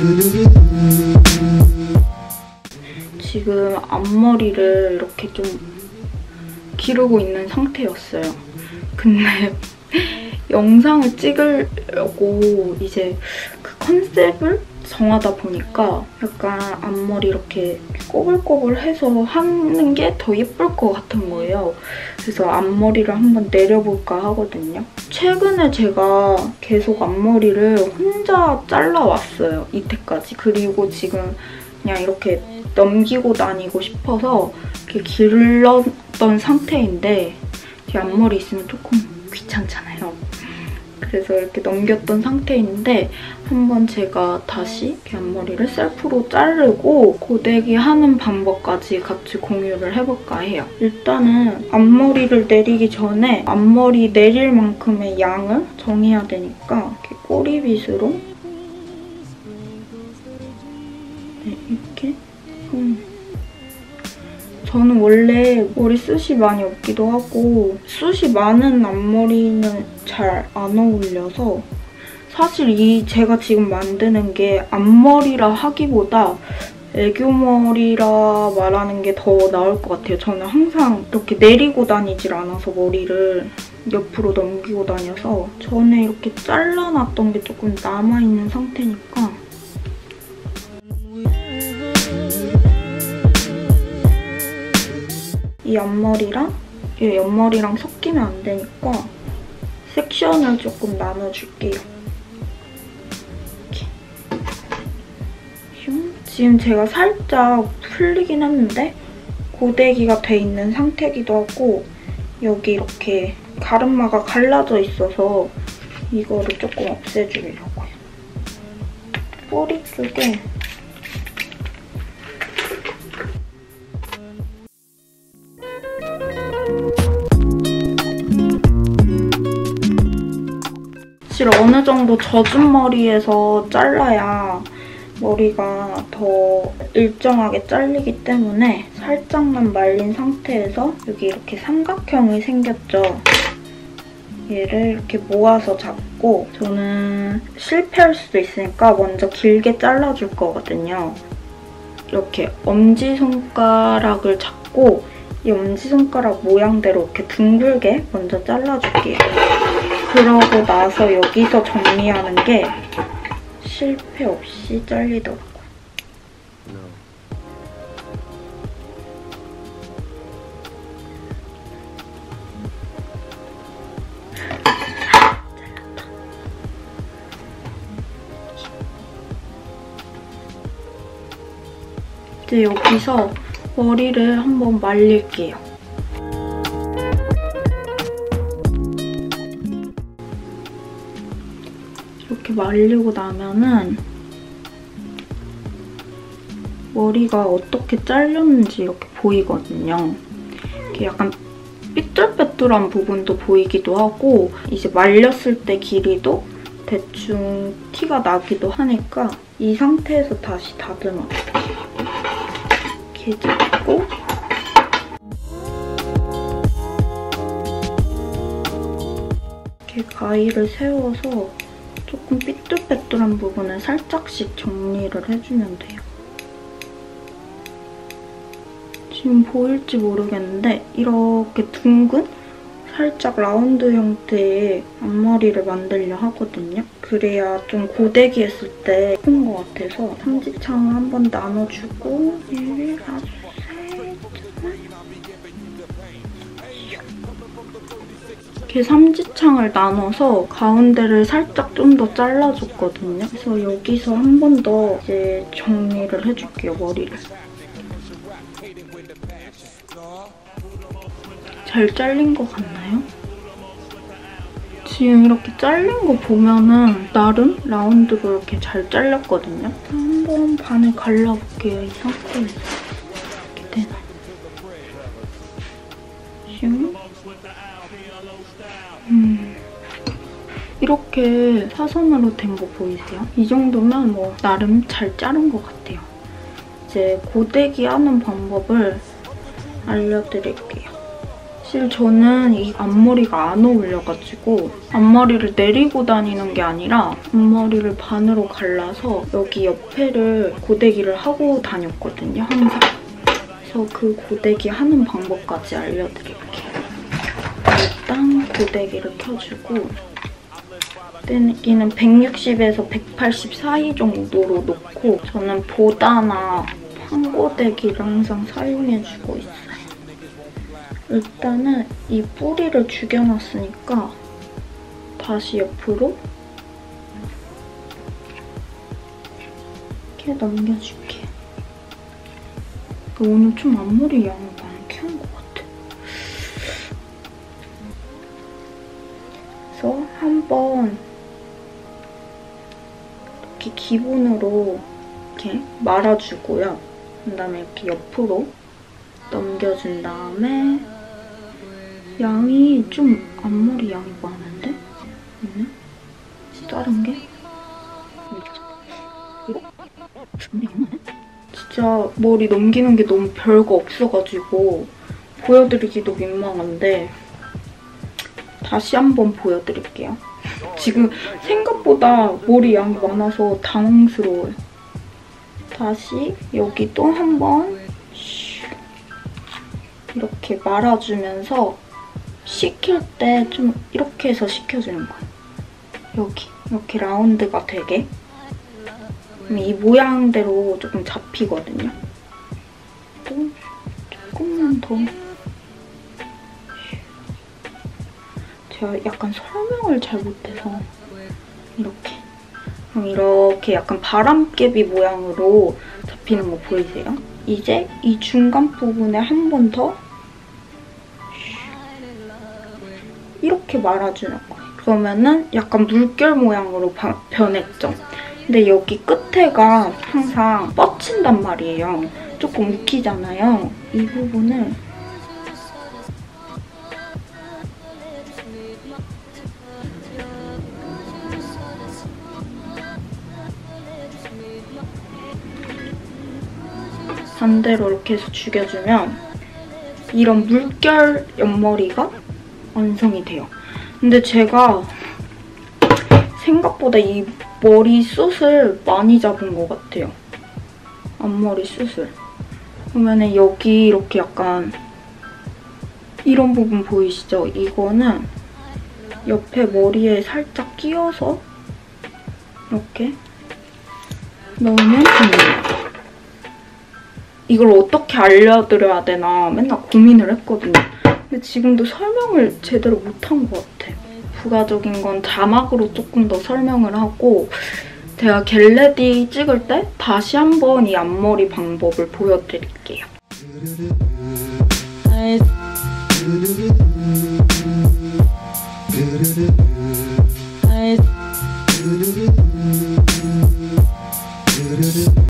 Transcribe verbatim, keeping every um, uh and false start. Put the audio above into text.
지금 앞머리를 이렇게 좀 기르고 있는 상태였어요. 근데 영상을 찍으려고 이제 그 컨셉을 정하다 보니까 약간 앞머리 이렇게 꼬불꼬불해서 하는 게 더 예쁠 것 같은 거예요. 그래서 앞머리를 한번 내려볼까 하거든요. 최근에 제가 계속 앞머리를 혼자 잘라왔어요. 이때까지. 그리고 지금 그냥 이렇게 넘기고 다니고 싶어서 이렇게 길렀던 상태인데 제 앞머리 있으면 조금 귀찮잖아요. 그래서 이렇게 넘겼던 상태인데 한번 제가 다시 이렇게 앞머리를 셀프로 자르고 고데기 하는 방법까지 같이 공유를 해볼까 해요. 일단은 앞머리를 내리기 전에 앞머리 내릴 만큼의 양을 정해야 되니까 이렇게 꼬리빗으로 네, 이렇게 음. 저는 원래 머리숱이 많이 없기도 하고 숱이 많은 앞머리는 잘 안 어울려서 사실 이 제가 지금 만드는 게 앞머리라 하기보다 애교머리라 말하는 게 더 나을 것 같아요. 저는 항상 이렇게 내리고 다니질 않아서 머리를 옆으로 넘기고 다녀서 전에 이렇게 잘라놨던 게 조금 남아있는 상태니까 이 앞머리랑 이 옆머리랑 섞이면 안 되니까 섹션을 조금 나눠줄게요. 이렇게. 지금 제가 살짝 풀리긴 했는데 고데기가 돼 있는 상태이기도 하고 여기 이렇게 가르마가 갈라져 있어서 이거를 조금 없애주려고요. 꼬리 쪽에 사실 어느 정도 젖은 머리에서 잘라야 머리가 더 일정하게 잘리기 때문에 살짝만 말린 상태에서 여기 이렇게 삼각형이 생겼죠. 얘를 이렇게 모아서 잡고 저는 실패할 수도 있으니까 먼저 길게 잘라줄 거거든요. 이렇게 엄지손가락을 잡고 이 엄지손가락 모양대로 이렇게 둥글게 먼저 잘라줄게요. 그러고 나서 여기서 정리하는 게 실패 없이 잘리더라고요. 이제 여기서 머리를 한번 말릴게요. 이렇게 말리고 나면은 머리가 어떻게 잘렸는지 이렇게 보이거든요. 이렇게 약간 삐뚤빼뚤한 부분도 보이기도 하고 이제 말렸을 때 길이도 대충 티가 나기도 하니까 이 상태에서 다시 다듬어요. 이렇게 잡고 이렇게 가위를 세워서 조금 삐뚤빼뚤한 부분을 살짝씩 정리를 해주면 돼요. 지금 보일지 모르겠는데 이렇게 둥근 살짝 라운드 형태의 앞머리를 만들려 하거든요. 그래야 좀 고데기 했을 때 예쁜 것 같아서 삼지창을 한번 나눠주고 일, 사, 이렇게 삼지창을 나눠서 가운데를 살짝 좀 더 잘라줬거든요. 그래서 여기서 한 번 더 이제 정리를 해줄게요, 머리를. 잘 잘린 것 같나요? 지금 이렇게 잘린 거 보면은 나름 라운드로 이렇게 잘 잘렸거든요. 한번 반을 갈라볼게요, 이 상태에서. 이렇게 되나? 슝. 음. 이렇게 사선으로 된 거 보이세요? 이 정도면 뭐 나름 잘 자른 것 같아요. 이제 고데기 하는 방법을 알려드릴게요. 사실 저는 이 앞머리가 안 어울려가지고 앞머리를 내리고 다니는 게 아니라 앞머리를 반으로 갈라서 여기 옆에를 고데기를 하고 다녔거든요, 항상. 그래서 그 고데기 하는 방법까지 알려드릴게요. 일단 고데기를 켜주고 고데기는 백육십에서 백팔십 사이 정도로 놓고 저는 보다나 판고데기를 항상 사용해주고 있어요. 일단은 이 뿌리를 죽여놨으니까 다시 옆으로 이렇게 넘겨줄게요. 오늘 좀 앞머리 양을 많게 한 것 같아. 그래서 한번 이렇게 기본으로 이렇게 말아주고요. 그다음에 이렇게 옆으로 넘겨준 다음에 양이 좀 앞머리 양이 많은데? 음? 다른 게? 진짜 머리 넘기는 게 너무 별거 없어가지고 보여드리기도 민망한데 다시 한번 보여드릴게요. 지금 생각보다 머리 양이 많아서 당황스러워요. 다시 여기 또 한 번 이렇게 말아주면서 식힐 때 좀 이렇게 해서 식혀주는 거예요. 여기 이렇게 라운드가 되게. 이 모양대로 조금 잡히거든요. 또 조금만 더. 제가 약간 설명을 잘 못해서 이렇게. 그럼 이렇게 약간 바람개비 모양으로 잡히는 거 보이세요? 이제 이 중간 부분에 한 번 더 이렇게 말아주는 거예요. 그러면은 약간 물결 모양으로 바, 변했죠? 근데 여기 끝에가 항상 뻗친단 말이에요. 조금 웃기잖아요. 이 부분을 반대로 이렇게 해서 죽여주면 이런 물결 옆머리가 완성이 돼요. 근데 제가 생각보다 이 머리 숱을 많이 잡은 것 같아요. 앞머리 숱을. 그러면 여기 이렇게 약간 이런 부분 보이시죠? 이거는 옆에 머리에 살짝 끼워서 이렇게 넣으면 됩니다. 이걸 어떻게 알려드려야 되나 맨날 고민을 했거든요. 근데 지금도 설명을 제대로 못한 것 같아요. 부가적인 건 자막으로 조금 더 설명을 하고 제가 겟레디 찍을 때 다시 한번 이 앞머리 방법을 보여드릴게요.